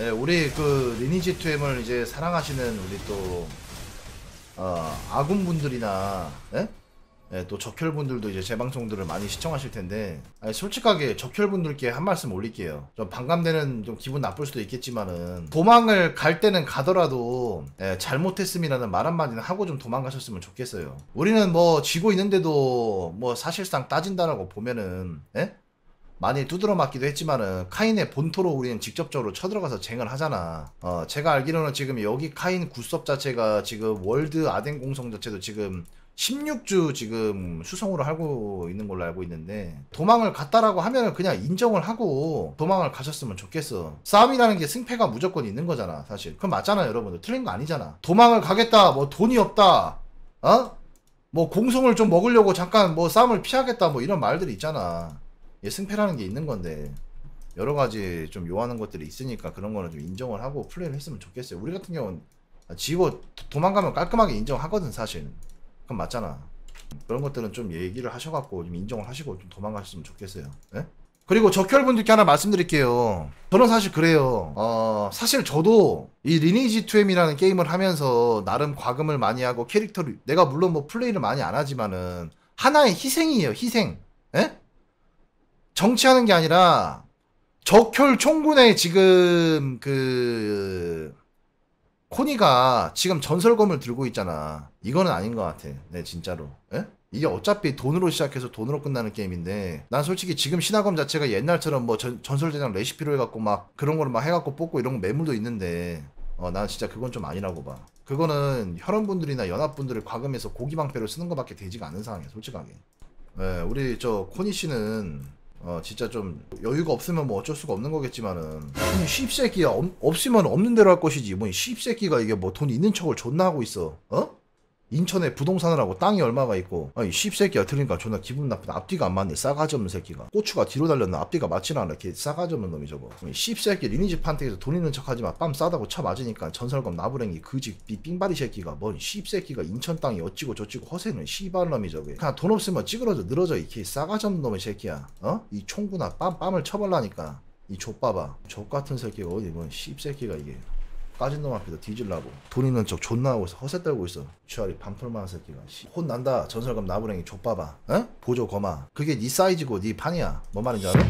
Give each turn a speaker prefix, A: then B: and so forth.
A: 네, 우리 그 리니지 2M을 이제 사랑하시는 우리 또 아군분들이나 예? 예, 또 적혈분들도 이제 제 방송들을 많이 시청하실 텐데, 아니, 솔직하게 적혈분들께 한 말씀 올릴게요. 좀 반감되는, 좀 기분 나쁠 수도 있겠지만은 도망을 갈 때는 가더라도 예, 잘못했음이라는 말 한마디는 하고 좀 도망가셨으면 좋겠어요. 우리는 뭐 지고 있는데도 뭐 사실상 따진다라고 보면은 예? 많이 두드러 맞기도 했지만은 카인의 본토로 우리는 직접적으로 쳐들어가서 쟁을 하잖아. 제가 알기로는 지금 여기 카인 굿섭 자체가 지금 월드 아덴 공성 자체도 지금 16주 지금 수성으로 하고 있는 걸로 알고 있는데, 도망을 갔다라고 하면은 그냥 인정을 하고 도망을 가셨으면 좋겠어. 싸움이라는 게 승패가 무조건 있는 거잖아, 사실. 그건 맞잖아요, 여러분들. 틀린 거 아니잖아. 도망을 가겠다, 뭐 돈이 없다, 뭐 공성을 좀 먹으려고 잠깐 뭐 싸움을 피하겠다, 뭐 이런 말들이 있잖아. 승패라는 게 있는 건데 여러 가지 좀 요하는 것들이 있으니까 그런 거는 좀 인정을 하고 플레이를 했으면 좋겠어요. 우리 같은 경우는 지고 도망가면 깔끔하게 인정하거든, 사실. 그건 맞잖아. 그런 것들은 좀 얘기를 하셔갖고 좀 인정을 하시고 좀 도망가셨으면 좋겠어요. 네? 그리고 적혈분들께 하나 말씀드릴게요. 저는 사실 그래요. 사실 저도 이 리니지 2M이라는 게임을 하면서 나름 과금을 많이 하고 캐릭터를, 내가 물론 뭐 플레이를 많이 안 하지만은 하나의 희생이에요, 희생. 예? 정치하는 게 아니라 적혈 총군의 지금 그 코니가 지금 전설검을 들고 있잖아. 이거는 아닌 것 같아. 네, 진짜로. 에? 이게 어차피 돈으로 시작해서 돈으로 끝나는 게임인데, 난 솔직히 지금 신화검 자체가 옛날처럼 뭐 전설대장 레시피로 해갖고 막 그런 거를 막 해갖고 뽑고 이런 거 매물도 있는데, 난 진짜 그건 좀 아니라고 봐. 그거는 혈원분들이나 연합분들을 과금해서 고기방패로 쓰는 것밖에 되지가 않은 상황이야, 솔직하게. 네, 우리 저 코니 씨는 진짜 좀 여유가 없으면 뭐 어쩔 수가 없는 거겠지만은, 아니 씹새끼야, 없으면 없는 대로 할 것이지 뭐 씹새끼가 이게 뭐 돈 있는 척을 존나 하고 있어. 인천에 부동산을 하고 땅이 얼마가 있고, 아니 씹새끼야. 들으니까 존나 기분 나쁘다. 앞뒤가 안 맞네, 싸가지 없는 새끼가. 고추가 뒤로 달렸나 앞뒤가 맞지는 않아, 걔 싸가지 없는 놈이 저거. 씹새끼. 리니지 판택에서 돈 있는 척 하지마. 빰 싸다고 쳐 맞으니까 전설검 나부랭이 그지 삥바리 새끼가 뭔 씹새끼가 인천 땅이 어찌고 저찌고 허세는 씨발 놈이 저게. 그냥 돈 없으면 찌그러져 늘어져 이 개 싸가지 없는 놈의 새끼야. 이 총구나 빰을 쳐발라니까 이 족봐봐. 족같은 새끼가 어디 뭐 씹새끼가 이게 까진 놈 앞에서 뒤질라고 돈 있는 척 존나 하고 있어. 허세 떨고 있어. 취하리 반풀만한 새끼가. 혼난다. 전설검 나부랭이 족봐봐. 보조 거마. 그게 네 사이즈고 네 판이야. 뭔 말인지 알아?